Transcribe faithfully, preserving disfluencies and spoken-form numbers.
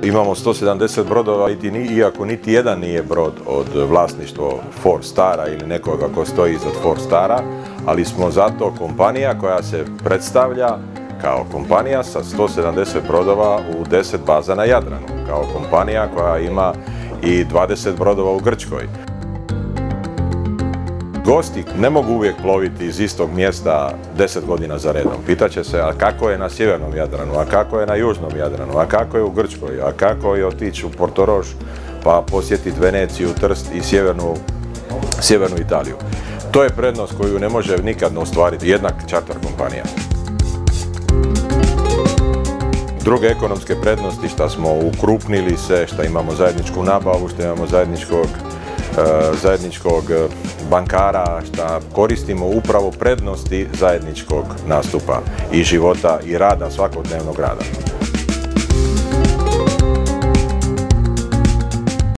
Imamo sto sedamdeset brodova, iako niti jedan nije brod od vlasništvo Four Stara ili nekoga ko stoji iza Four Stara, ali smo zato kompanija koja se predstavlja kao kompanija sa sto sedamdeset brodova u deset baza na Jadranu, kao kompanija koja ima i dvadeset brodova u Grčkoj. Gosti ne mogu uvijek ploviti iz istog mjesta deset godina za redom. Pitaće se, a kako je na sjevernom Jadranu, a kako je na južnom Jadranu, a kako je u Grčkoj, a kako je otići u Portorož pa posjetiti Veneciju, Trst i sjevernu, sjevernu Italiju. To je prednost koju ne može nikad ostvariti jedna čarter kompanija. Druge ekonomske prednosti što smo ukrupnili se, što imamo zajedničku nabavu, što imamo zajedničkog zajedničkog bankara, što koristimo upravo prednosti zajedničkog nastupa i života i rada, svakodnevnog rada.